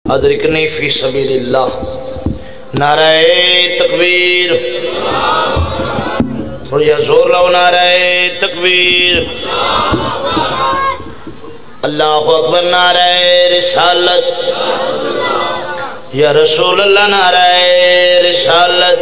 ادرکنی فی سبیل اللہ. نعرہ تکبیر. تھوڑی زور لاؤ. نعرہ تکبیر. اللہ اکبر. نعرہ رسالت. یا رسول اللہ. نعرہ رسالت.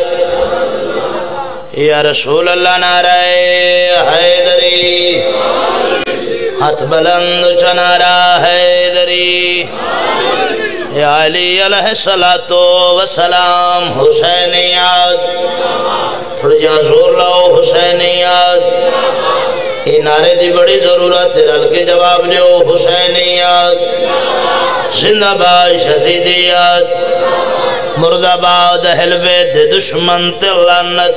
یا رسول اللہ. نعرہ حیدری. ہاتھ بلند اونچا. نعرہ حیدری. یا علی علیہ السلام. حسینیات. تھوڑی جہاں زور لاؤ. حسینیات. یہ نعرے دی بڑی ضرورت ہے. رل کے جواب دیو. حسینیات. زندہ باد شہیدیات. مرد آباد اہل بیت دشمن تے لعنت.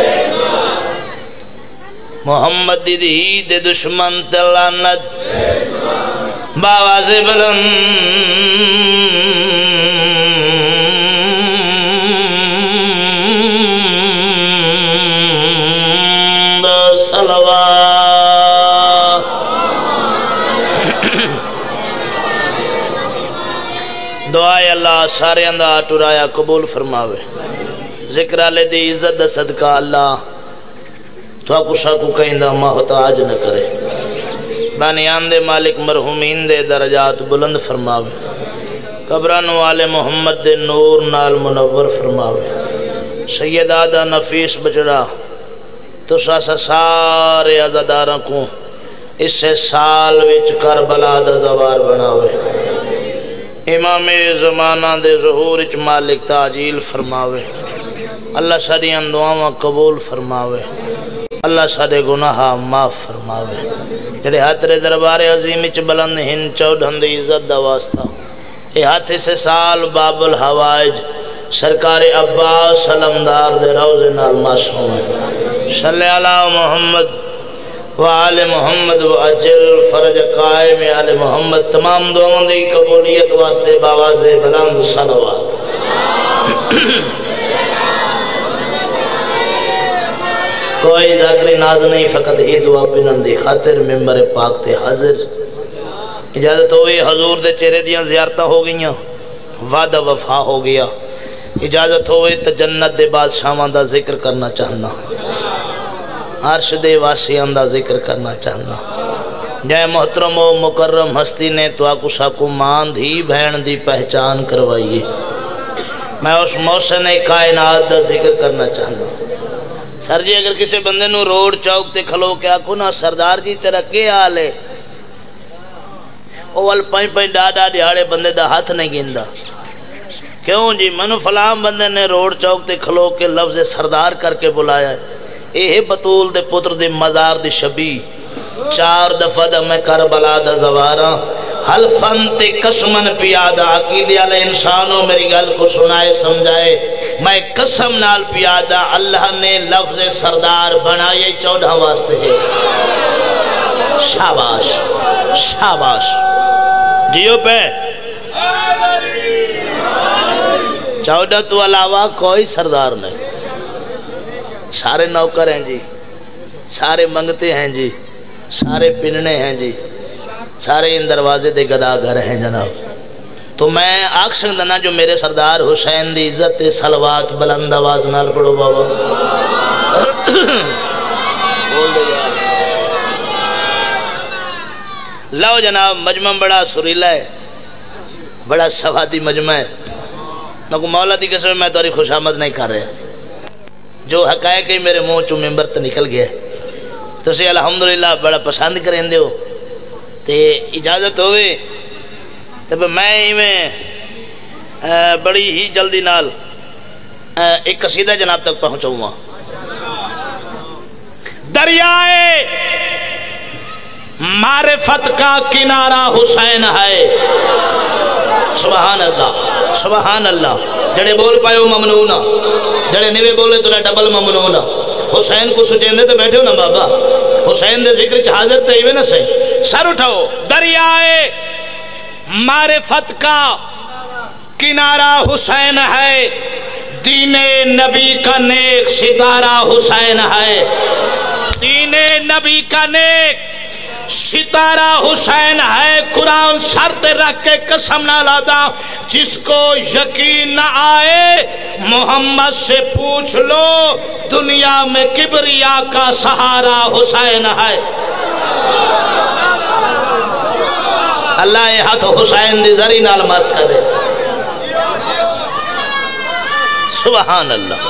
محمد دی دے دشمن تے لعنت. باواز بلند صلوات. دعائے اللہ سارے اندھا ٹرایا قبول فرماوے. ذکر آلے دی عزت دا صدقہ اللہ تو آکو شاکو کہیں دا محتاج نہ کرے. بانیان دے مالک مرحومین دے درجات بلند فرماوے. قبران والے محمد دے نور نال منور فرماوے. سید آدھا نفیس بچڑا تو ساسا سارے عزاداراں کو اس سے سال وچ کربلا دا زوار بناوے. امام زمانہ دے ظہور اچ مالک تاجیل فرماوے. اللہ ساڑیاں دعاواں قبول فرماوے. اللہ ساڑے گناہ معاف فرماوے. جڑے ہاتھرے دربار عظیم اچ بلند ہن چودھن دی عزت دا واسطہ اے ہاتھے سے سال باب الحوائج سرکار عباس سلمدار دے روزے نال معصوم ہے. صلی اللہ محمد وآل محمد وعجل فرج قائم آل محمد. تمام دعاوں دی قبولیت واسطے باواز بلند صلوات. کوئی ذاکری ناز نہیں فقط ہی دعا پنن دی خاطر ممبر پاک تے حاضر. اجازت ہوئی حضور دے چہرے دیاں زیارتہ ہو گئیاں. وعدہ وفا ہو گیا. اجازت ہوئی تو جنت دے بادشاہاں دا ذکر کرنا چاہنا. عرش دے واسیان دا ذکر کرنا چاہنا. جائے محترم و مکرم ہستی نے تو آکو ساکو مان دھی بہن دی پہچان کروائیے. میں اس موسن کائنات دا ذکر کرنا چاہنا. سر جی اگر کسی بندے نو روڈ چوک تے کھلو کے آکو نا سردار جی تیرا کے آلے اوال پائیں پائیں ڈاڈا دیہاڑے بندے دا ہاتھ نہیں گیندا. کیوں جی منو فلام بندے نے روڈ چوک تے کھلو کے لفظ سردار کر کے بلایا ہے. اے بطول دے پتر دے مزار دے شبی 4 دفعہ دا میں کربلا دا زواراں حلفن تے قسمن پیادہ. عقیدے علی انسانوں میری گل کو سنائے سمجھائے. میں قسم نال پیادہ اللہ نے لفظ سردار بنائے 14 واسطے ہے. شاباش شاباش جیو پہ 14 تو علاوہ کوئی سردار نہیں. سارے نوکر ہیں جی. سارے منگتے ہیں جی. سارے پننے ہیں جی. سارے ان دروازے دے گدا گھر ہیں جناب. تو میں آگ سنگدنا جو میرے سردار حسین دی عزت صلوات بلند آواز نال پڑھو بابا. لو جناب مجمع بڑا سریلا ہے. بڑا سوادی مجمع ہے. میں کو مولا دی قسم میں تاری خوش آمد نہیں کر رہا. جو حقائق ہی میرے منہ چو ممبر تے نکل گیا. تو سے الحمدللہ بڑا پسند کریں دے ہو. تے اجازت ہوئے تب میں بڑی ہی جلدی نال ایک قصیدہ جناب تک پہنچاؤں گا. دریائے معرفت کا کنارہ حسین ہے. سبحان اللہ سبحان اللہ. جڑے بول پائے ہو ممنونہ. جڑے نوے بولے تو ڈبل ممنونہ. حسین کو سچین دے تو بیٹھے ہو نا بابا. حسین دے ذکر چ حاضر تے ایویں نہ صحیح. سر اٹھاؤ. دریائے معرفت کا کنارہ حسین ہے. دین نبی کا نیک ستارہ حسین ہے. دین نبی کا نیک ستارہ حسین ہے قرآن شرط رکھ کے قسم نہ لاتا جس کو یقین نہ آئے محمد سے پوچھ لو دنیا میں کبریا کا سہارا حسین ہے اللہ یہ ہاتھ حسین دی ذری نال مس کرے سبحان اللہ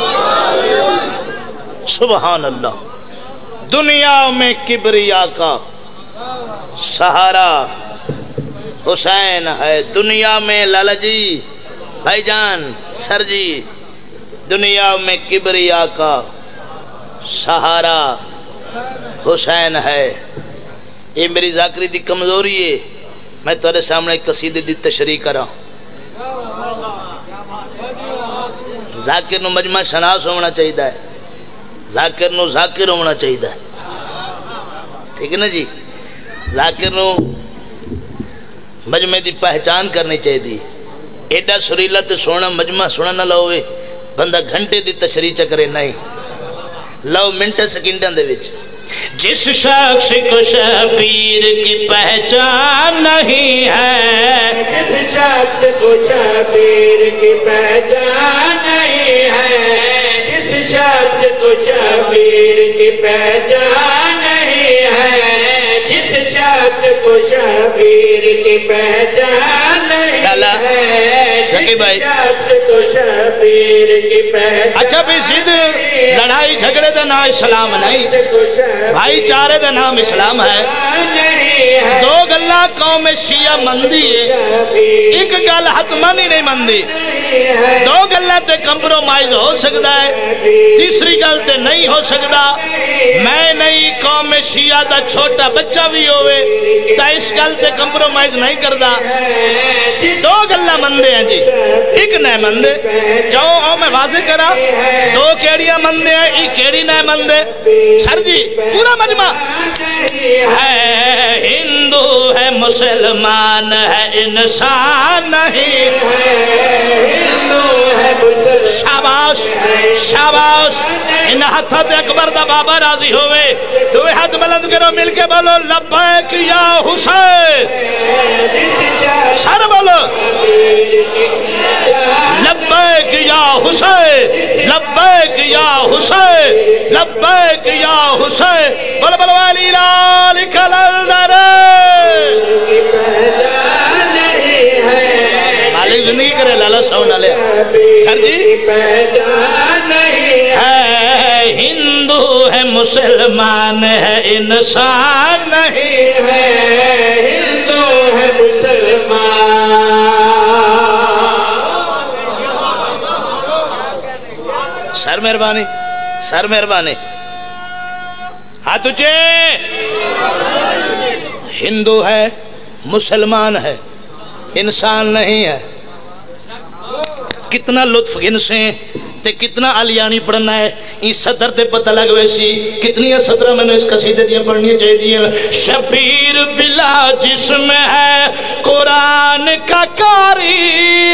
سبحان اللہ دنیا میں کبریا کا سہارا حسین ہے دنیا میں لالا جی بھائی جان سر جی دنیا میں کبریا کا سہارا حسین ہے یہ میری ذاکری دی کمزوری ہے میں تیرے سامنے قصیدے دی تشریح کرا ذاکر نو مجمع شناس ہونا چاہیدہ ہے ذاکر نو ذاکر ہونا چاہیدہ ہے ٹھیک ہے نا جی ذاکر نو مجمع دی پہچان کرنی چاہی دی ایڈا سریلہ تے سونا مجمع سونا نہ لوے بندہ گھنٹے دی تشریح چکرے نہیں لو منٹ سیکنڈاں دے وچ جس شخص کو شبیر کی پہچان نہیں ہے جس شخص کو شبیر کی پہچان نہیں ہے جس شخص کو شبیر کی پہچان نہیں ہے جس شخص کو شبیر کی پہچان نہیں ہے جس شخص کو شبیر کی پہچان اچھا بھی سید لڑائی جھگڑے دا نام اسلام نہیں بھائی چارے دا نام اسلام ہے دو گلہ قوم شیعہ مندی ہے ایک گل حتمانی نہیں مندی دو گلہ تے کمپرومائز ہو سکتا ہے تیسری گل تے نہیں ہو سکتا میں نہیں قوم شیعہ دا چھوٹا بچہ بھی ہوئے تا اس گل تے کمپرومائز نہیں کردا دو گلہ مندے ہیں جی ایک نئے مندے جو میں واضح کرا دو کیڑیاں مندے ہیں ایک کیڑی نئے مندے سر جی پورا مجمع ہے ہندو ہے مسلمان ہے انسان نہیں شاباش شاباش ان ہاتھات اکبر دا بابا راضی ہوئے دوئے ہاتھ بلند کرو مل کے بولو لبیک یا حسین سر بولو لبیک یا حسین لبیک یا حسین لبیک یا حسین بولو بولو علی لالک الالدر مالک زندگی کرے لالا سونا لے سر جی ہے ہندو ہے مسلمان ہے انسان نہیں ہے ہندو ہے مسلمان سر مہربانی سر مہربانی ہاتھ اچھے ہندو ہے مسلمان ہے انسان نہیں ہے کتنا لطف گنسیں تے کتنا علیانی پڑھنا ہے این صدر تے پتہ لگ ویسی کتنی صدرہ میں نے اس قصیدے دیا پڑھنی چاہیے دیا شبیر بلا جسم ہے قرآن کا کاری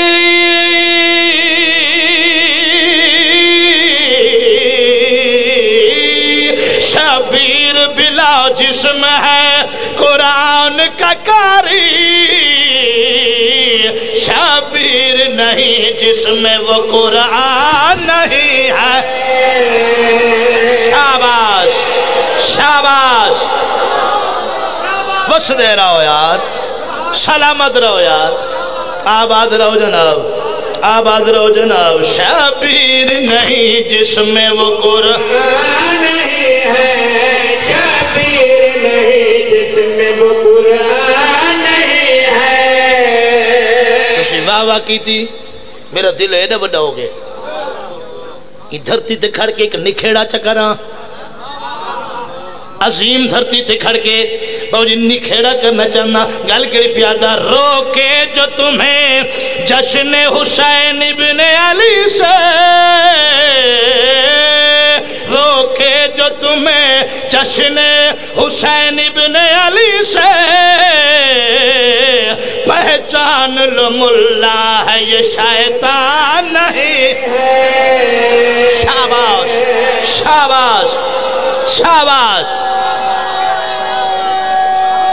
شبیر بلا جسم ہے قرآن کا کاری شبیر نہیں جس میں وہ قرآن نہیں ہے شاباش شاباش بس دے رہو یار سلامت رہو یار آباد رہو جناب آباد رہو جناب شبیر نہیں جس میں وہ قرآن نہیں ہے شبیر نہیں جس میں وہ قرآن نہیں ہے کسی واہ واہ کی تھی میرا دل ایڈا بڑا ہو گیا یہ دھرتی تے کھڑ کے ایک نکھیڑا چکرا عظیم دھرتی تے کھڑ کے باو جی نکھیڑا کرنا چاہنا گل کری پیادہ روکے جو تمہیں جشن حسین ابن علی سے روکے جو تمہیں جشن حسین ابن علی سے پہچان لو ملا ہے یہ شیطان نہیں شاباش شاباش شاباش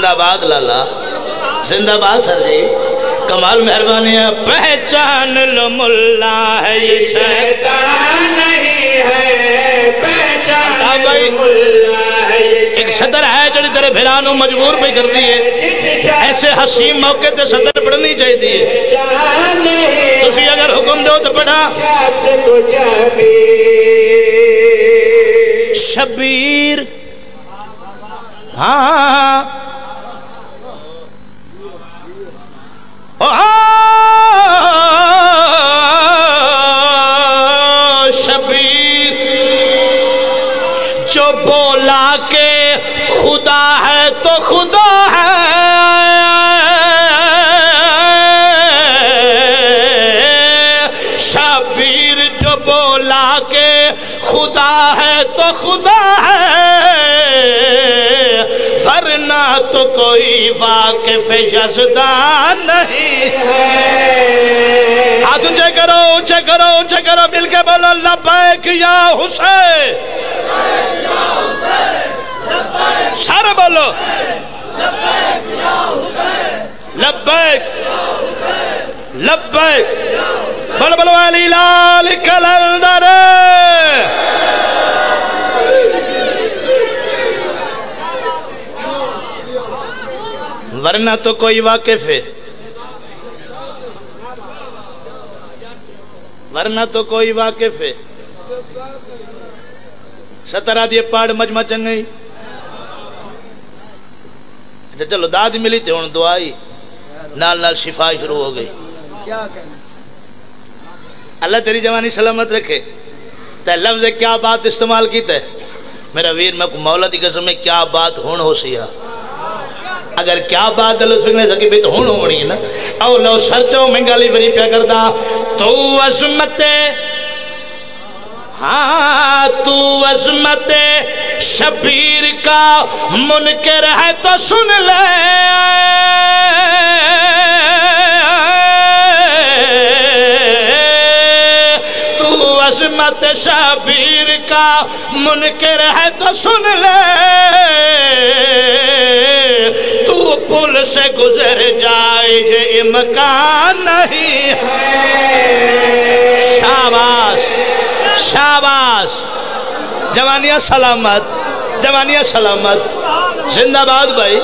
زندہ باد لالا زندہ باد سر جی کمال مہربانی ہے پہچان لو ملا ہے یہ شیطان نہیں ہے پہچان لو ملا ہے یہ ایک صدر ہے جو تیرے بھرانوں مجبور بھی کر دیئے ایسے حسین موقع تے صدر پڑھنی چاہی دیئے تسی اگر حکم دو تو پڑھا شبیر ہاں شبیر جو بولا کہ خدا ہے تو خدا ہے شبیر جو بولا کہ خدا ہے تو خدا ہے ورنہ تو کوئی واقف یزدان نہیں ہے ہاتھ اونچے کرو اونچے کرو اونچے کرو مل کے بولو لبیک یا حسین سارے بولو لبیک لبیک بولو بولو علی لالک الالدر ورنہ تو کوئی واقف ہے ورنہ تو کوئی واقف ہے سترہ دیئے پاڑ مجمع چنگئی اچھا چلو داد ملی تھے ان دعائی نال نال شفا شروع ہو گئی اللہ تیری جوانی سلامت رکھے تے لفظ کیا بات استعمال کی تے میرا ویر میں کو مولا دی قسم میں کیا بات ہون ہو سیا اگر کیا بات دلو سکنے سکی بھی تو ہون ہونی ہے نا او لو سرچو منگالی بری پیا کردہ تو عظمت ہاں تو عظمت شبیر کا منکر ہے تو سن لے تو عظمت شبیر کا منکر ہے تو سن لے تو پل سے گزر جائے یہ امکان نہیں ہے شاباش شاباش جوانیاں سلامت جوانیاں سلامت زندہ باد بھائی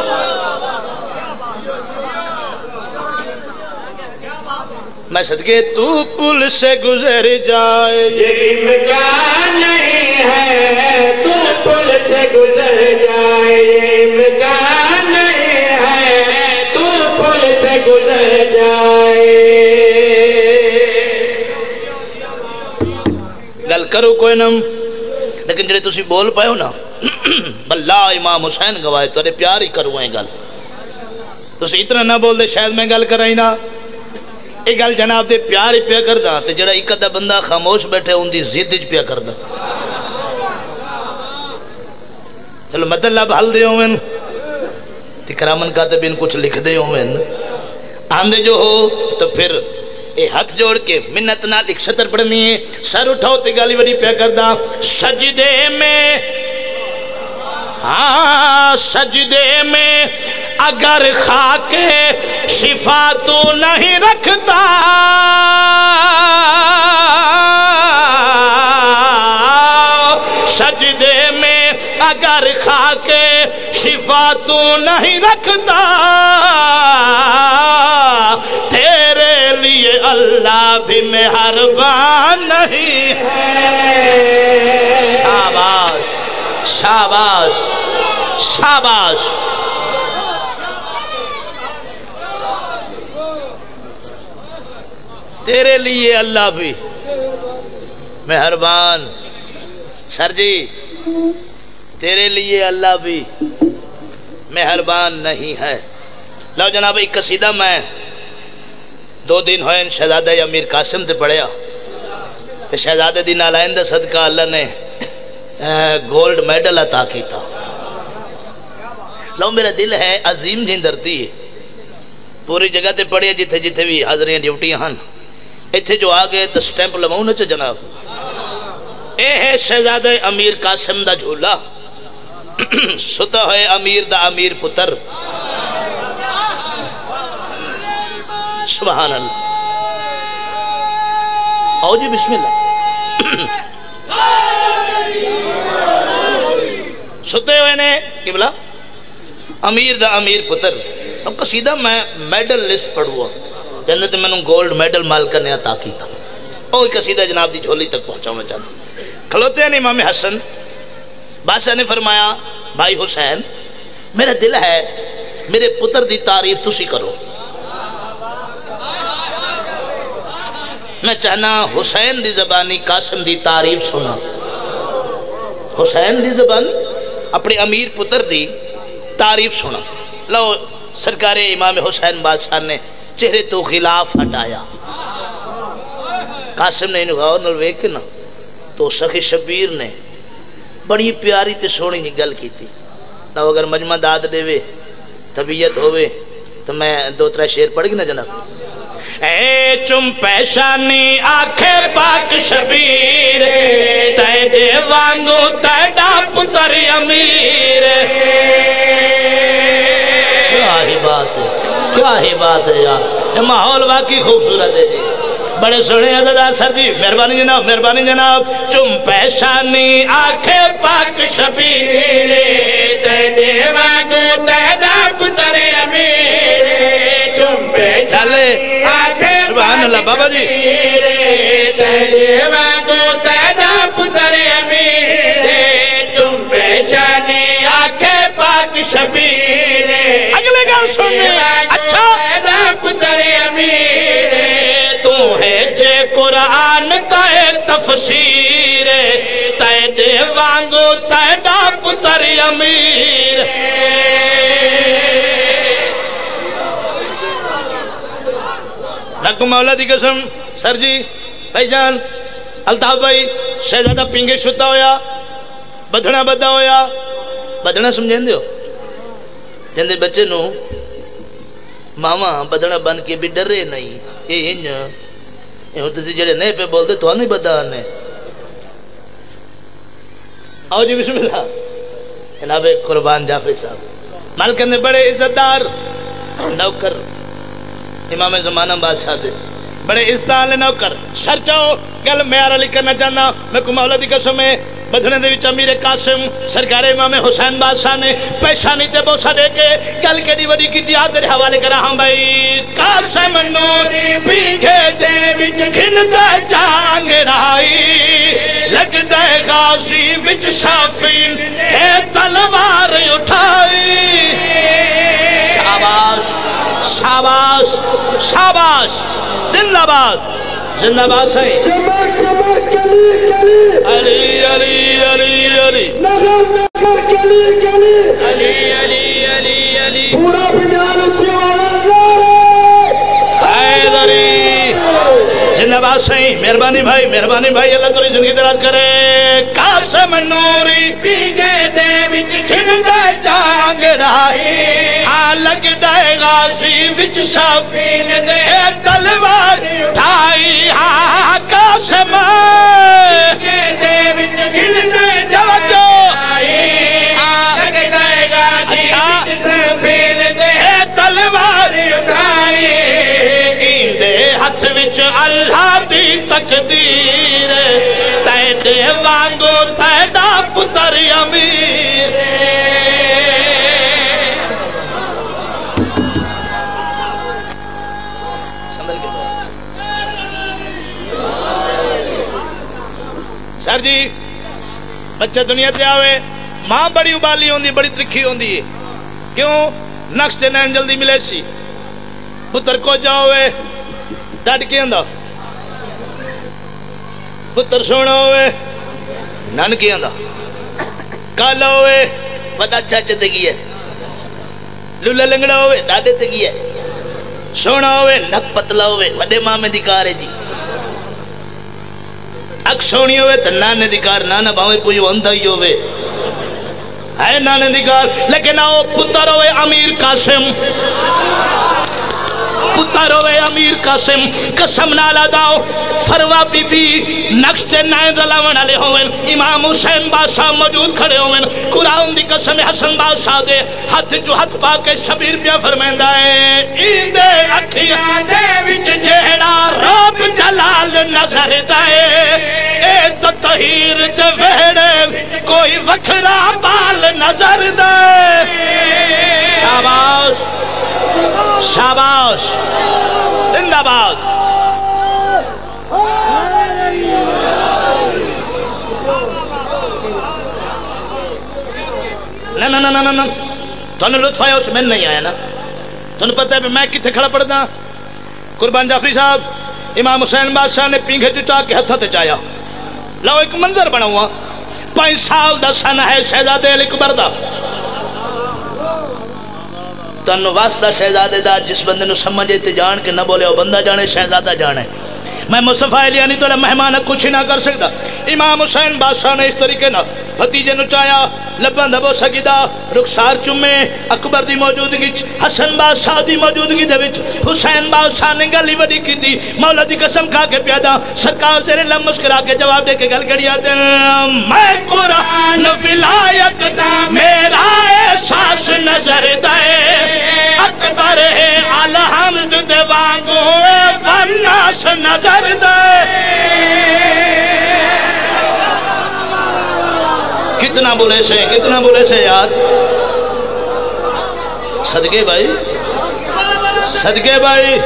میں صدقے تو پل سے گزر جائے یہ امکان نہیں ہے تو پل سے گزر جائے یہ امکان نہیں ہے تو پل سے گزر جائے گل کرو کوئی نم لیکن جڑے تسی بول پائے ہو نا بلہ امام حسین گواہ تو پیار ہی کروائیں گل تسی اتنا نہ بول دے شاید میں گل کرائیں نا ایک گل جناب دے پیار ہی پیا کردہ تے جڑا ایک ادھا بندہ خاموش بیٹھے ان دی زیدج پیا کردہ چلو مد اللہ بھال دے ہوئن تکرامن کاتبین کچھ لکھ دے ہوئن آندے جو ہو تو پھر اے ہاتھ جوڑ کے منت نال ایک شطر پڑھنی ہے سر اٹھاؤ تے گالی وری پیا کردہ سجدے میں ہاں سجدے میں اگر خاک شفا تو نہیں رکھتا سجدے میں اگر خاک شفا تو نہیں رکھتا تیرے لیے اللہ بھی مہربان نہیں ہے شاباش شاباش شاباش تیرے لیے اللہ بھی مہربان سر جی تیرے لیے اللہ بھی مہربان نہیں ہے لو جناب ایک قصیدہ میں 2 دن ہوئے ان شہزادہ امیر قاسم تے پڑھیا تے شہزادہ دی نالائندہ صدقہ اللہ نے گولڈ میڈل عطا کی تھا لو میرا دل ہے عظیم جھندرتی پوری جگہ تے پڑھیا جتھے جتھے بھی حاضریاں ڈیوٹیاں ہن ایتھے جو آگئے تو سٹیمپ لماؤں نچے جناب اے ہے شہزادہ امیر قاسم دا جھولا ستا ہوئے امیر دا امیر پتر سبحان اللہ آؤ جی بسم اللہ ستے ہوئے نے کہ بلا امیر دا امیر پتر اب قصیدہ میں میڈل لسٹ پڑھوا جنت میں نے گولڈ میڈل مال کرنے عطا کی تھا اوہ قصیدہ جناب دی جھولی تک پہنچاؤں میں چاہتا کھلوتے ہیں امام حسن بادشاہ نے فرمایا بھائی حسین میرا دل ہے میرے پتر دی تعریف تسی کرو میں چاہنا حسین دی زبانی قاسم دی تعریف سنا حسین دی زبانی اپنے امیر پتر دی تعریف سنا لو سرکار امام حسین بادشاہ نے چہرے تو خلاف ہٹایا قاسم نے انہوں غور نلوے کے نا تو سخی شبیر نے بڑی پیاری تے سونی نہیں گل کی تھی لو اگر مجمع داد دے وے طبیعت ہوئے تو میں 2-3 شیر پڑھ گی نا جناب اے چم پیشانی آنکھیں پاک شبیر تے دے وانگو تیڈا پتر امیر کیا ہی بات ہے یار یہ ماحول واقعی خوبصورت ہے جی بڑے سنے عددہ سر جی مہربانی جناب چم پیشانی آنکھیں پاک شبیر تے دے وانگو تیڈا پتر امیر چم پیشانی سبحان اللہ بابا جی تیرے وانگو تیرا پتر امیر تم پہچانے آنکھیں پاک شبیر اگلے گل سننے اچھا تیرا پتر امیر تو ہے جے قرآن کا ایک تفسیر تیرے وانگو تیرا پتر امیر لکھو مولا دی قسم سر جی بھائی جان الطاف بھائی شہزادہ پینگے شتا ہویا بدھنا بدھا ہویا بدھنا سمجھیں دیو جندے بچے نو ماما بدھنا بن کے بھی ڈرے نہیں یہ ہنج یہ ہوتے تھی جڑے نئے پہ بول دے تو نہیں بدھا آنے آؤ جی بسم اللہ جناب قربان جعفری صاحب مالکن نے بڑے عزتدار نوکر امام زمانہ بادشاہ دے بڑے عزتدار لے نوکر سر چاہو گل میار علی کرنا چاہنا میں کو مولا دی قسم ہے بدھنے دے وچ امیر قاسم سرکار امام حسین بادشاہ نے پیشانی تے بوسا دے کے گل کیڑی وڈی کیتی آ تیرے حوالے کرا ہاں بھائی قاسم نور پینگے دے وچ گھندا جانگ رائی لگ دے غازی وچ شافین ہے تلوار اٹھائی شاباش شاباش شاباش زندہ باد صحیح چمک چمک کلی کلی علی علی علی علی نغم نغم کلی کلی علی علی علی علی پورا بنیان اچھی والا نعرہ حیدری زندہ باد صحیح مہربانی بھائی اللہ تری زندگی دراز کرے قاسم نوری پینگے دے وچ گھندا جانگ رائی ہاں لگ دے غازی وچ شافین دے تلوار اٹھائی ہاں قاسم پینگے دے وچ گھندا جانگ رائی ہاں لگ دے غازی وچ شافین دے تلوار اٹھائی ایندے ہتھ وچ اللہ دی تقدیر تیڈے وانگو تیڈا پتر امیر سر جی بچہ دنیا تے آوے ماں بڑی ابالی ہوندی بڑی ترکھی ہوندی ہے کیوں نقش تے نین جلدی ملے سی پتر کو جاوے ڈاڈ کی اندہ پتر سونا ہوئے نن کی اندہ کالا ہوئے بڑا چاچے تے گی ہے لولے لنگڑا ہوئے ڈاڈے تے گی ہے سونا ہوئے نک پتلا ہوئے بڑے ماں میں دکار ہے جی اک سونی ہوئے تو نانے دکار نانا باوے پویو اندھا ہی ہوئے ہے نانے دکار لیکن آؤ پتر ہوئے امیر قاسم پتر ہوئے امیر قاسم قسم نالا داؤ فروا بی بی نقش تے نائن رلاون علی ہوئن امام حسین بادشاہ موجود کھڑے ہوئن قرآن دی قسم حسن بادشاہ دے ہاتھ جو ہاتھ پاکے شبیر پیا فرمیندہ ہے ایندے اکھیاں دے وچ جہڑا رب جلال نظر دائے اے تطہیر دے ویڑے کوئی وکھرا بال نظر دائے شاباش شاباش زندہ باد نا تو نے لطف آیا اس میں نہیں آیا نا تو نے پتہ ہے میں کتے کھڑا پڑھنا قربان جعفری صاحب امام حسین بادشاہ نے پینگھے ٹٹا کے ہتھا تے چایا لاؤ ایک منظر بنا ہوا 5 سال دا سن ہے شہزادے علی اکبر دا تنو واسطہ شہزادے دا جس بندے نو سمجھے تے جان کے نہ بولے وہ بندہ جانے شہزادہ جانے میں مصطفیٰ علیہ نہیں تو مہمانہ کچھ نہ کر سکتا امام حسین بادشاہ نے اس طریقے نہ بھتیجے نو چایا لبن دبو سکیدہ رخسار چمے اکبر دی موجودگی حسن بادشاہ دی موجودگی دے وچ حسین بادشاہ نے گلی وڈی کی دی مولا دی قسم کھا کے پیادا سرکار زیر لم مسکرا کے جواب دے کے گل کڑیا دے میں قرآن ولایت میرا احساس نظر دائے اکبر ہے الحمد دے وانگو فناس نظر دائے کتنا بولے سے یاد صدقے بھائی صدقے بھائی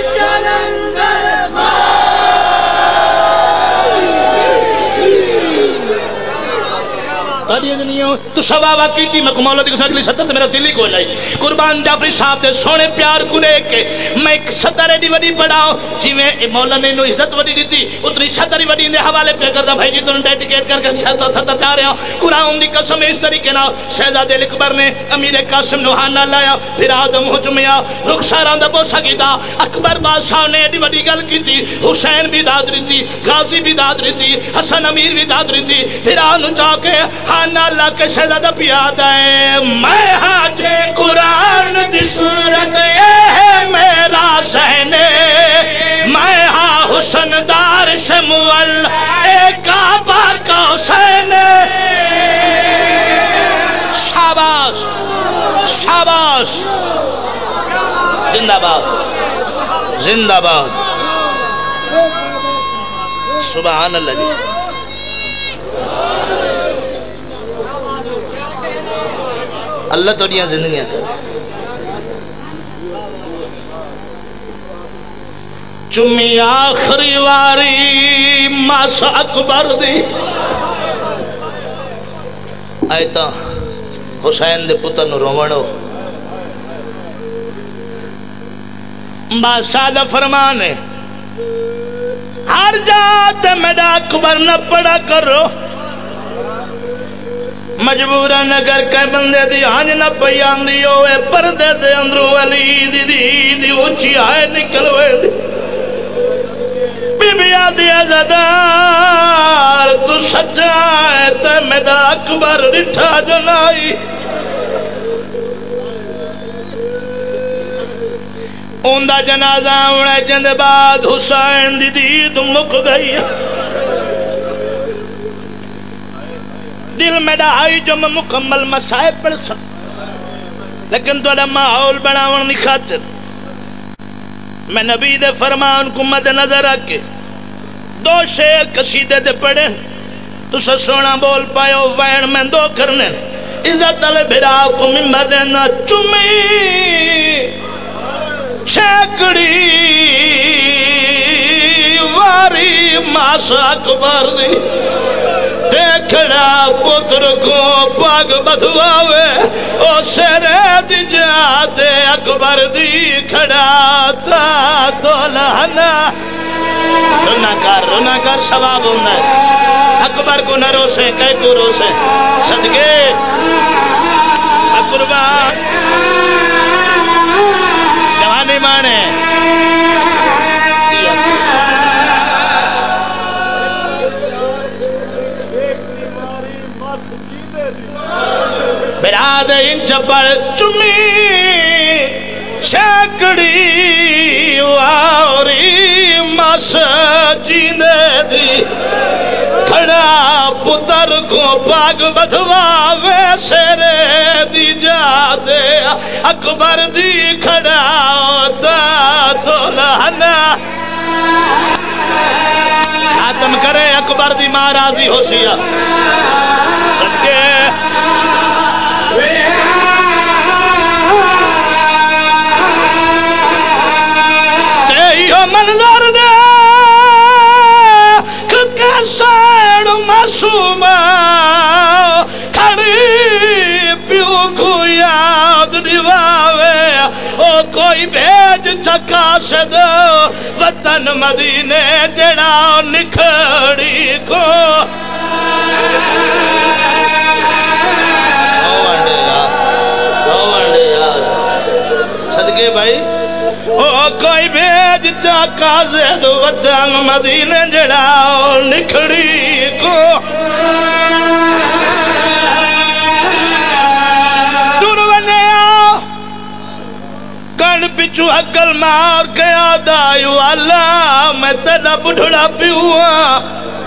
تو شبابہ کی تھی مکمولہ دی کسا اگلی سطر میرا دلی کو لائی قربان جعفری صاحب دے سونے پیار کو لے کے میں ایک سطر ایڈی وڈی پڑھاؤں جی میں مولا نے نو عزت وڈی دیتی اتنی سطر وڈی نے حوالے پہ کرتا بھائی جی تو نے ڈیڈیکیٹ کر کے سطر تھتا جا رہا ہوں قرآن دی قسم اس طریقے نا شہزادے اکبر نے امیر قاسم نوحانہ لایا پھر آدم حجمیا رخساران دا بوسا کی دا اکبر بادشاہ نے ایڈی وڈی گل کی تھی حسین بھی داد رہی تھی غازی بھی داد رہی تھی حسن امیر بھی داد رہی تھی پھر آنو چاہ کے اللہ کے شہزادہ پیاد ہے میں حاج قرآن دی صورت یہ ہے میرا ذہنے میں ہاں حسن دار شمول ایک کعبہ کا حسین شاباش شاباش زندہ باد زندہ باد سبحان اللہ جی اللہ تو دیا زندگیاں کر چمی آخری واری ماس اکبر دی آیتا حسین دے پتر نو روانو بادشاہ دا فرمان ہے ہر جاتے میڈا اکبر نہ پڑا کرو مجبوراً اگر کئی بندے دی آنج نہ پیان دی ہوئے پردے دے اندروں علی دی اچھی آئے نکلوے دی بی بی آدھی ازدار تو سچا ہے تے میڈا اکبر رٹھا جنائی اوندہ جنازہ اوڑے جند بعد حسین دی دید مک گئی دل میں ڈائی جو میں مکمل مسائب پڑھ سکتا لیکن تو ادا ماحول بناون نہیں خاطر میں نبی دے فرمان کو مد نظر رکھے 2 شعر قصیدے دے پڑھیں تو سونا بول پائے وین میں 2 کرنے عزت علی بھرا کو ممبر دینا چمی چھکڑی واری ماس اکبر دی دیکھنا پتر کو پاگ بدھواوے او سرے دی جاتے اکبر دی کھڑا تا تو لہنا رونا کر ثواب ہونا ہے اکبر کو نہ روسے کئی کو روسے صدقے قربان جوانی مانے براد ان چپڑ چمی شکڑی موری مس جیندے دی کھڑا پتر کو پاگ بدھواوے سرے دی جا دے اکبر دی کھڑا ہوتا دولہنا آتم کرے اکبر دی ماں راضی ہو سیا صدقے تیہو منظر دے سڑ معصوم کھڑی پیو کو یاد دیواوے او کوئی بھیج چکا سے دو وطن مدینے جڑا نکھڑی کو صدقے بھائی او کوئی بھیج چاکا زید وطن مدینے جڑاؤ نکھڑی کو درونے آؤ کن پچھو اگل مار کے آدائیو اللہ میں تیرا بڑھڑا پیوا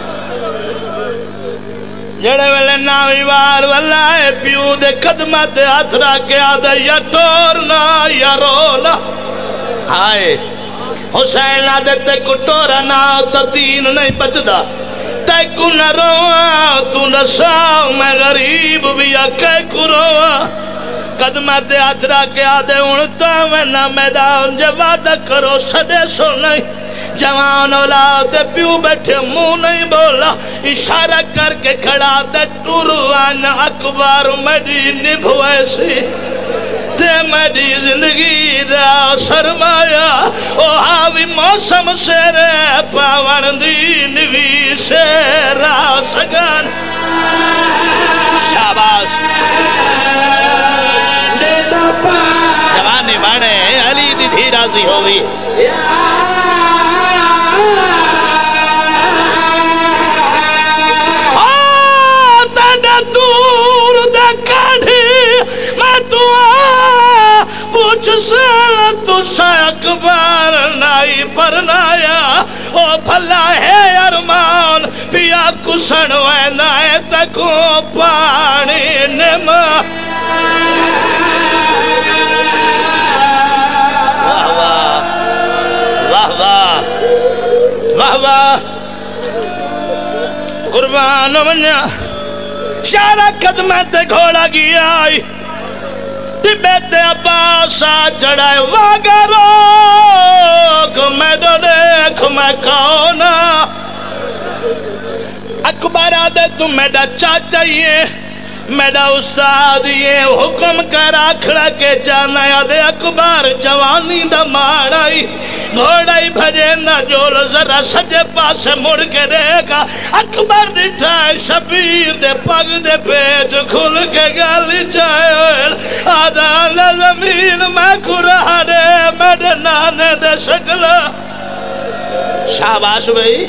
جڑے ویلے ناوی وار واللہ پیو دے قدمت اتھرا کے آدھائی یا ٹورنا یا رونا ہائے حسین آدھے تے کو ٹورنا تا تین نہیں بچدا تے کو نہ روا تو نہ ساو میں غریب بھی اکے کو روا قدمت اتھرا کے آدھے انتا میں نہ میدان جوادہ کرو سڑے سو نہیں جوان اولاد پیو بیٹھے منہ نہیں بولا اشارہ کر کے کھڑا دے ٹوروان اکبر میری نبھوے سی تے میری زندگی دا سرمایا او ہاوی موسم سے رے پاون دی نوی سے را سگن شاباش جوانی بانے علی دی دھی راضی ہوئی دور دا کاڑھی میں دعا پوچھ سال تو سا اکبر نائی پرنایا او بھلا ہے ارمان پیا کسن وینائے تکو پانی نما واہ واہ واہ واہ واہ قربان منیا شارہ قدمت گھوڑا گیا آئی ٹبیت عباسا چڑھائے واگا روک میں دو دیکھ میں کھونا اکبر آدھے تم میڈا چاچا یہ میڈا استاد یہ حکم کر آکھڑا کے جانا یادے اکبر جوانی دا مارائی گھوڑائی بھجے نہ جول ذرا سجے پاس مڑ کے دیکھا اکبر نٹھائے شبیر دے پگ دے پیچ کھل کے گالی چاہے آدھا اللہ زمین میں کھرا دے میڈے نانے دے شکلا شاباش بھئی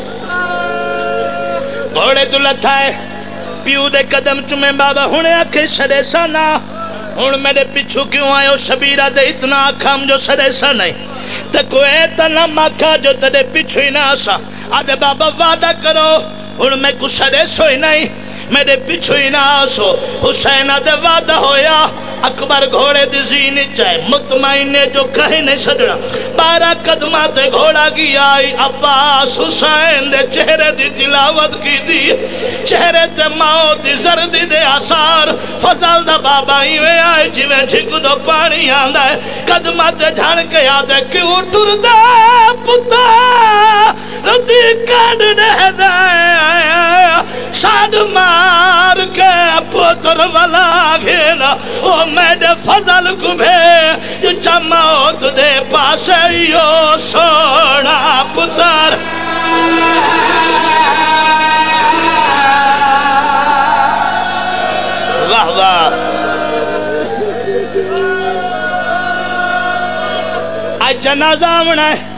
گھوڑے دلتھائے پیو دے قدم چمیں بابا ہونے آکھے سڑے سانا ہون میرے پچھو کیوں آئے شبیرہ دے اتنا آکھام جو سڑے سا نہیں تکو ایتنا مکھا جو تڑے پچھو ہی نہ آسا آدھے بابا وعدہ کرو ہون میں کو سڑے سو ہی نہیں میرے پچھو ہی نہ آسو حسین آدھے وعدہ ہویا اکبر گھوڑے دی زینی چاہے مطمئن جو کہیں نہیں سڑنا 12 قدمات گھوڑا گیا آئی عباس حسین دے چہرے دی تلاوت کی دی چہرے تے موت دی زردی دے آثار فضل دا بابا ہی میں آئے جویں جھک دو پانی آندہ ہے قدمات جھان کے آدھے کیوں ٹر دا پتا ردی کڑ دے دائے ساڑ مار کے پتر والا گھینا او میڈے فضل کو بھے جو چموت دے پاسے یو سونا پتر واہ واہ آج جنازہ ہونا ہے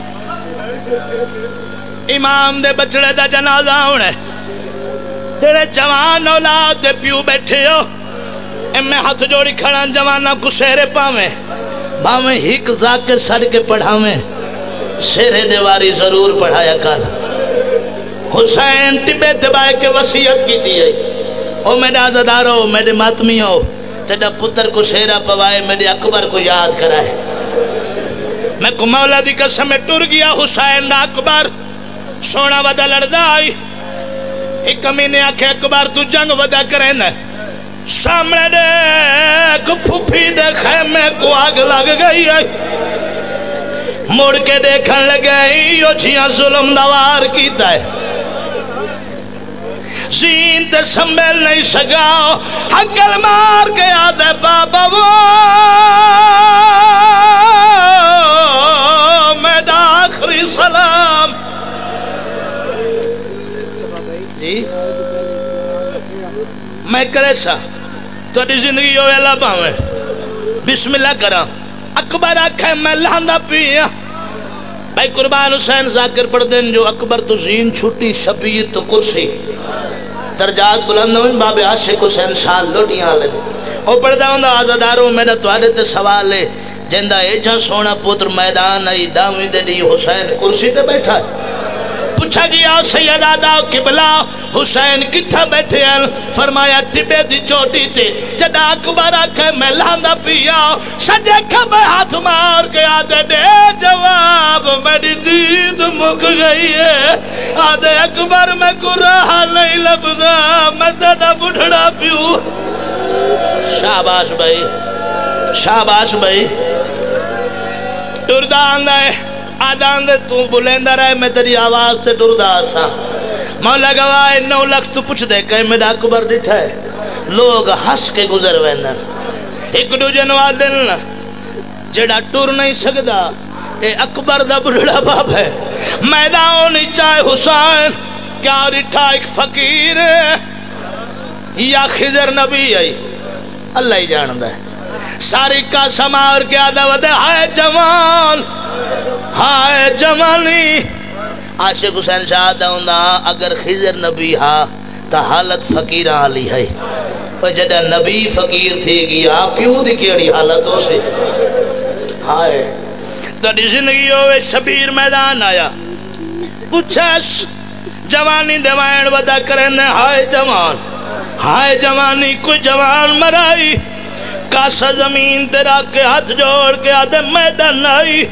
امام دے بچڑے دا جنازہ ہونا ہے تیرے جوان اولاد دے پیو بیٹھے ہو میں ہاتھ جوڑی کھڑان جوانا کو سیرے پاویں باویں ہک ذاکر سڑ کے پڑھاویں شیرے دیواری ضرور پڑھایا کر حسین ٹبے دبائے کے وصیت کی تھی او میرے آزادارو میرے ماتمیوں تیرا پتر کو شیرہ پوائے میرے اکبر کو یاد کرائے میں کو مولا دی قسم میں ٹر گیا حسین دا اکبر سونا ودا لڑدائی ایک کمینے آکھے اکبر تو جنگ ودا کریں نا سامنے دیکھ پھوپھی دے خیمے کو آگ لگ گئی ہے موڑ کے دیکھن لگے یو جیاں ظلم دوار کیتا ہے زین تے سنبھل نہیں سگاؤ حقل مار کے آدھے بابا وہ میرا آخری سلام جی میں کرے سا تو دی زندگی ہوئے اللہ باویں بسم اللہ کرا اکبر آکھے میں لہندہ پیا بھائی قربان حسین ذاکر پڑھ دیں جو اکبر تو زین چھوٹی شبیر تو کرسی درجات بلند ہوئے باب عاشق حسین سال لوٹیاں لے او پڑھدا ہوں دا آزاداروں میرا توارے تے سوال ہے جندہ ایجا سونا پوتر میدان آئی ڈامی دے دی حسین کرسی تے بیٹھا ہے پوچھا گیا سید آدھا قبلہ حسین کتھا بیٹھے ہیں فرمایا ٹبے دی چوٹی تے جدہ اکبر آکھے میں لاندہ پیا سجے کھبے ہاتھ مار کے آدھے دے جواب میری دید مک گئی ہے آدھے اکبر میں کو رہا نہیں لبدا میں تیرا بڑھڑا پیوں شاباش بھائی شاباش بھائی ٹردہ آندہ ہے آدھان دے تو بلیندہ رہے میں تیری آواز تے ڈردہ آسا مولا گواہ 9 لکھ تو پوچھ دے کہیں میرا اکبر ڈٹھا ہے لوگ ہس کے گزر ویندن ایک دو جنواد دن جڑا ٹور نہیں سکدا اے اکبر دا بڑھڑا باب ہے میدان نہیں چاہے حسین کیا ڈٹھا ایک فقیر یا خضر نبی آئی اللہ ہی جاندہ ہے ساری کا سماور کے آدھا ودے ہائے جوان ہائے جوانی عاشق حسین شاہ داؤندا اگر خضر نبی ہا تا حالت فقیرہ علی ہے پر جدہ نبی فقیر تھی گیا پیو دی کیڑی حالت ہو سے ہائے تڑی زندگی ہوئے شبیر میدان آیا پوچھس جوانی دیوائن ودا کریں ہائے جوانی کوئی جوان مرائی کاسا زمین تیرا کے ہاتھ جوڑ کے آدھے میدان آئی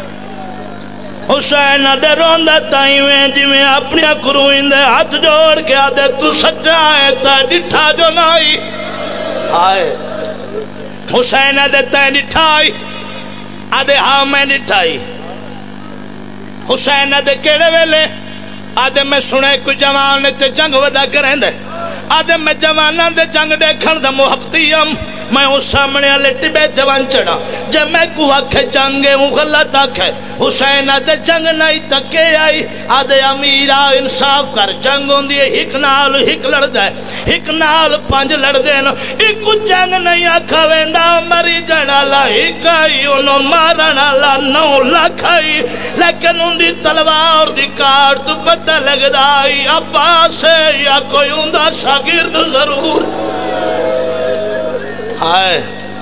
حسین آدھے روندہ تائیویں جی میں اپنی کروئیں دے ہاتھ جوڑ کے آدھے تو سچا ہے تا ڈٹھا جو نائی آئے حسین آدھے تائیں ڈٹھائی آدھے ہاں میں ڈٹھائی حسین آدھے کیڑے ویلے آدھے میں سنے کوئی جوان نے تے جنگ ودا کریں دے آدھے میں جوانہ دے جنگ دیکھن دے محبتیم میں اس سامنے علی ٹبے دیوان چڑھا جب میں کو آکھے جنگے ہوں غلط آکھے حسین آدھے جنگ نہیں تکے آئی آدھے امیرہ انصاف کر جنگ ہوں دیئے ہک نال ہک لڑ دائے ہک نال 5 لڑ دینا ایک جنگ نہیں آکھا ویندہ مری جنا لا ہک آئی انہوں مارنا لا 9 لکھ آئی لیکن ان دی تلوار دی کارت پتہ لگ دائی عباس ہے یا کوئی اندہ شاگرد ضرور ہائے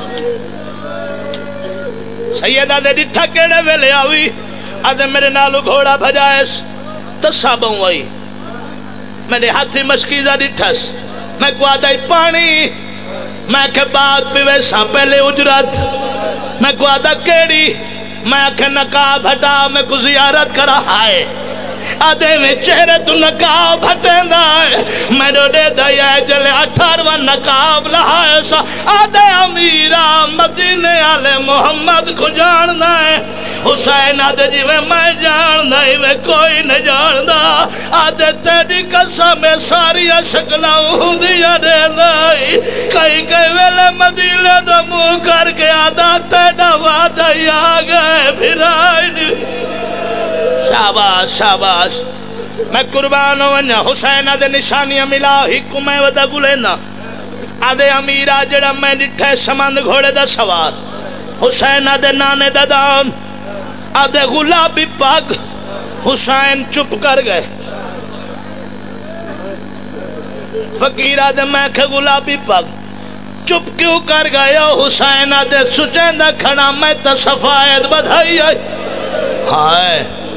سیدہ دے ڈٹھا کیڑے ویلے آوی آدھے میرے نالو گھوڑا بھجائیس تصابوں آئی میرے ہاتھی مشکیزہ ڈٹھس میں کو آدھائی پانی میں کہ بعد پیوے ساں پہلے اجرت میں کو آدھا کیڑی میں کہ نقاب ہٹا میں کو زیارت کرا ہائے آدھے میں چہرے تو نقاب ہٹیں دائے میں رو دے دائے جلے 18واں نقاب لہائے سا آدھے امیرہ مدینے آلے محمد کو جان دائے حسین آدھے جی میں جان دائے میں کوئی نہیں جان دا آدھے تیری قسم میں ساری شکلہ ہوں دیا دے دائی کئی ویلے مدینے دا منہ کر کے آدھا تیڑا وعدہ ہی آگئے پھر آئی نہیں شاباش شاباش میں قربان ہونا حسین آدھے نشانیاں ملا ہکو میں ودا گلینا آدھے امیرہ جڑا میں ڈٹھے سمند گھوڑے دا سوار حسین آدھے نانے دا دان آدھے غلابی پاگ حسین چپ کر گئے فقیر آدھے میں کہ غلابی پاگ چپ کیوں کر گئے حسین آدھے سچیندہ کھڑا میں تا صفائد بدھائی آئی ہائے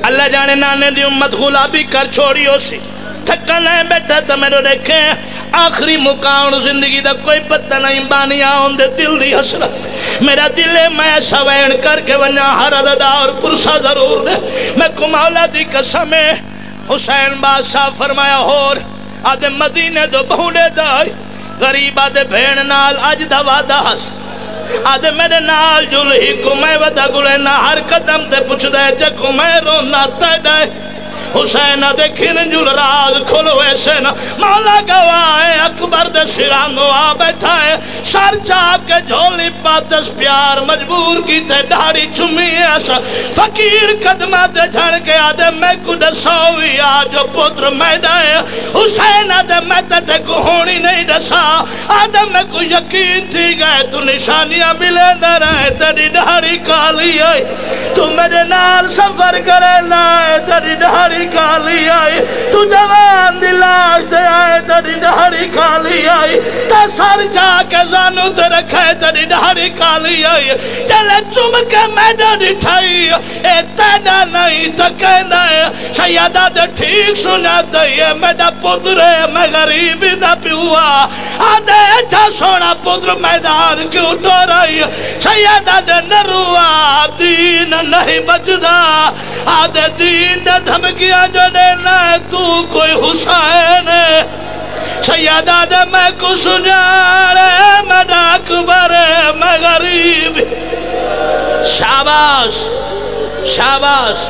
اللہ جانے نانے دی امت غلابی کر چھوڑی ہو سی تھکن ہے بیٹھا تو میرے دیکھیں آخری مقام زندگی دا کوئی پتہ نہیں بانی آن دے دل دی حسرت میرا دل ہے میں سوین کر کے ونیا ہر عددہ اور پرسا ضرور دے میں کو مولا دی قسم ہے حسین بادشاہ فرمایا ہور آدھے مدینے دو بہوڑے دائی غریب آدھے بھین نال اج دا وعدہ ہس آدھے میرے نال جل ہی کو میں ودا گلے نہ ہر قدم تے پوچھ دے جکو میں رونا تے دے حسین آدھے کھن جل راز کھلو ایسے نا مولا گواہ اکبر دے سرانو آ بیٹھا ہے سر چاک کے جھولی پاتس پیار مجبور کی تے ڈھاڑی چمی ایسا فقیر قدمہ تے جھڑ کے آدھے میں کو ڈساوی آجو پتر میں دائے حسین آدھے میں تے کو ہونی نہیں ڈسا آدھے میں کو یقین تھی گئے تو نشانیاں ملے دے رہے تیری ڈھاڑی کالی آئی تو میرے نال سفر کرے لائے تیری ڈھاڑی کالی آئی تو جوان دلاش دے آئے تیری ڈھاڑی کالی آئی تا سر جا کے زانو تے رکھے تیری ڈھاڑی کالی آئی چلے چم کے میڈا ڈٹھائی اے تیڈا نہیں تا کہنا ہے سیدہ دے ٹھیک سنا دے میڈا پتر ہے میں غریبی دا پیوا آدھے جا سونا پتر میدان کیوں تو رہی سیدہ دے نروا دین نہیں بچدا آدھے دین دے دھمکیاں جو دینا ہے تو کوئی حسین ہے سیدہ دے میں کو سنیا رہے میں اکبر ہے میں غریب شاباش شاباش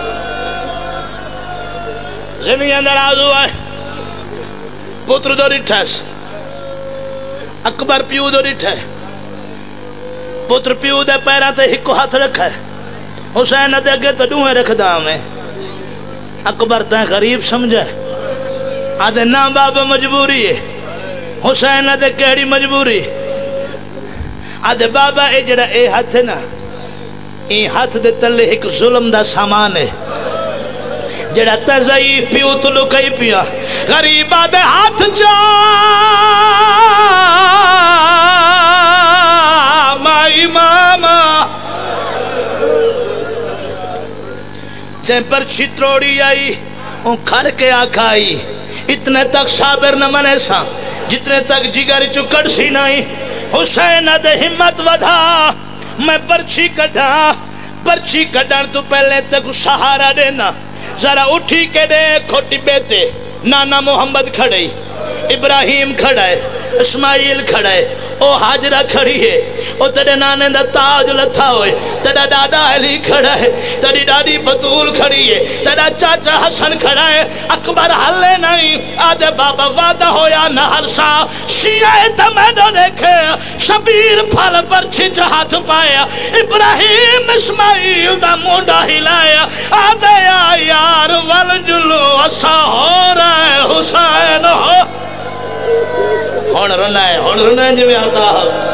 زندگی اندر آزو ہے پتر دو ریٹھا ہے اکبر پیو دو ریٹھا ہے پتر پیو دے پیرا تے ہکو ہاتھ رکھا ہے حسین دے اگے تو ڈوہیں رکھ دا میں اکبر تاں غریب سمجھے آدھے نا بابا مجبوری ہے حسین آدھے کیڑی مجبوری آدھے بابا اے جڑا اے ہاتھ ہے نا اے ہاتھ دے تلے ایک ظلم دا سامان ہے جڑا تزائی پیو تو لکائی پیا غریب آدھے ہاتھ چا مائی ماما جن پر چھتروڑی آئی ان کھڑ کے آکھائی اتنے تک صابر نہ منے سا جتنے تک جگر چکڑ سی نہیں حسین دے ہمت ودھا میں پرچی کڑھن تو پہلے تک سہارا دینا ذرا اٹھی کے دے کھوٹی بیتے نانا محمد کھڑائی ابراہیم کھڑا ہے اسماعیل کھڑا ہے او حاجرہ کھڑی ہے او تیرے نانے دا تاج لتھا ہوئے تیرا ڈاڈا علی کھڑا ہے تیری ڈاڈی بطول کھڑی ہے تیرا چاچا حسن کھڑا ہے اکبر حلے نہیں آدھے بابا وعدہ ہویا نہ ہرسا شیعہ تمیڈو دیکھے شبیر پھل پر چھچ ہاتھ پایا ابراہیم اسماعیل دا مونڈا ہلایا آدھے یار والجلو اسا ہو رہا ہے حسین ہو ہون رنا ہے جو میں آتا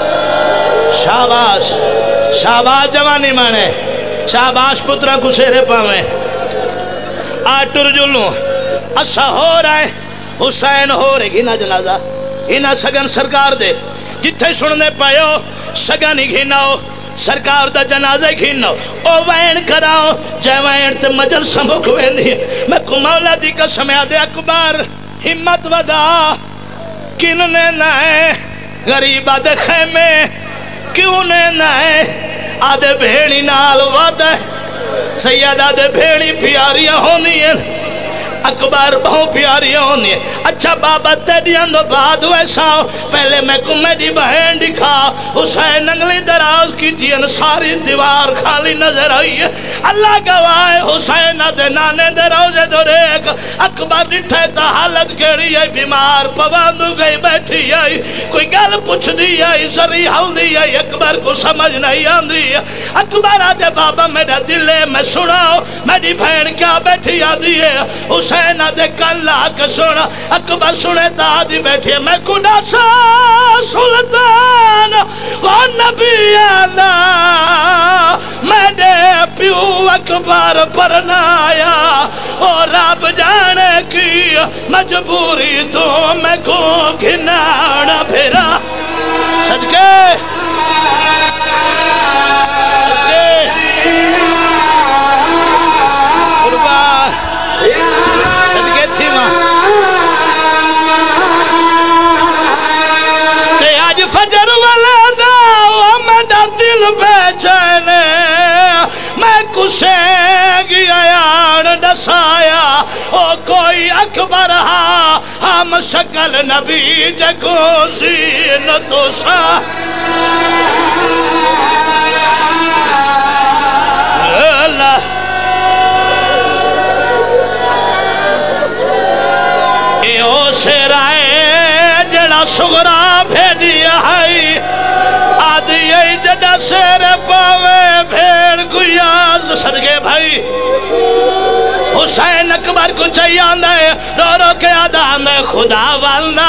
شاباش شاباش جوانی مانے شاباش پترہ کو سیرے پاویں آٹر جلوں اسا ہو رہا ہے حسین ہو رہے گھینا جنازہ گھینا سگن سرکار دے جتھے سننے پائیو سگن ہی گھیناؤ سرکار دا جنازہ گھیناؤ او وین کراؤ جے وین تے مجل سمکھ ویندی میں کو مولا دی قسم آدھے اکبر ہمت ودا کننے نائے غریب آدھے خیمے کیوں نے نائے آدھے بھیڑی نال وعدہ سید آدھے بھیڑی پیاریاں ہونی ہیں اکبر بہو پیاری ہونی ہے اچھا بابا تیری اندو بعد ویسا پہلے میں کو میری بہن دکھا حسین انگلی دراز کی تین ساری دیوار خالی نظر آئی ہے اللہ گواہ حسین دے نانے دے روزے دو ریک اکبر نٹھے تا حالت گیڑی ہے بیمار پواندو گئی بیٹھی ہے کوئی گل پوچھ دی ہے زری حل دی ہے اکبر کو سمجھ نہیں آندی ہے اکبر آدھے بابا میرا دل ہے میں سناؤ میری بہن کیا بیٹھی آدھی ہے حسین دے کن لا کے سنا اکبر سنے تا آدھی بیٹھی ہے میں کنا سا سلطان و نبی اللہ میں دے پیو اکبر پرنایا اور رب جانے کی مجبوری تو میں کو گھنانا پھرا صدقے چینے میں کسے گیا یان ڈسایا او کوئی اکبر ہاں ہم شکل نبی جگو زینتو سا اللہ ایو سے رائے جڑا سغرا بھیجی آئی آدھی ای جڑا سیر پاوے بھیڑ گیاز صدقے بھائی حسین اکبر کو چاہیے آندھے رو رو کے آدھے خدا والنا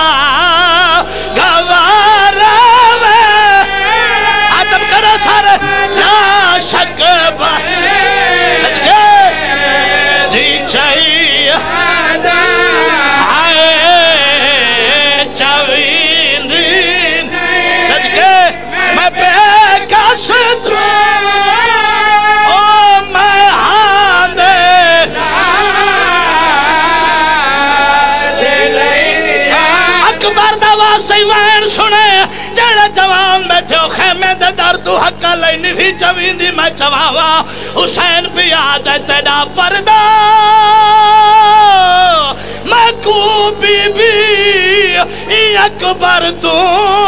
گوارا میں آدم کرو سارے لا شک صدقے جی چاہیے آئے چاوین دین صدقے میں بے کاشت جوان بیٹھے ہو خیمے دے در تو حقا لینی بھی چوین دی میں چواوا حسین پہ یاد ہے تیڑا پردہ میں کو بی بی اکبر تو